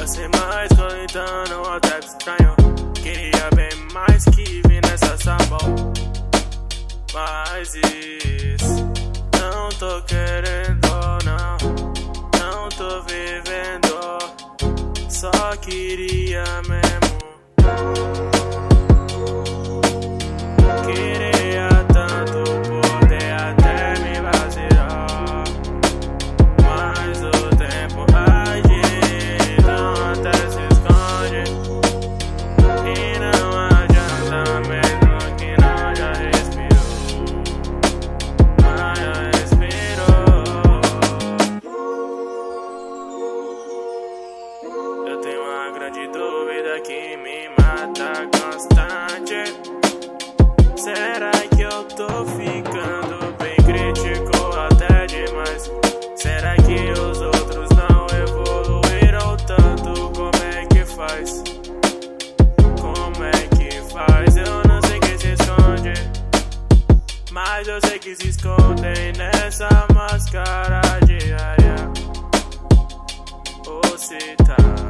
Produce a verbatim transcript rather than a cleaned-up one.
Você mais colitando o trap estranho. Queria bem mais que vir nessa sabão. Mas isso não tô querendo, não. Não tô vivendo. Só queria mesmo. Queria tanto poder até me vaziar, mas o tempo agita, até se esconde. E não adianta mesmo que não já respirou. Mas já respirou. Eu tenho uma grande dúvida que me mata constante. Será que eu tô ficando bem crítico até demais? Será que os outros não evoluíram tanto? Como é que faz? Como é que faz? Eu não sei quem se esconde, mas eu sei que se escondem nessa máscara de aia. Ou se tá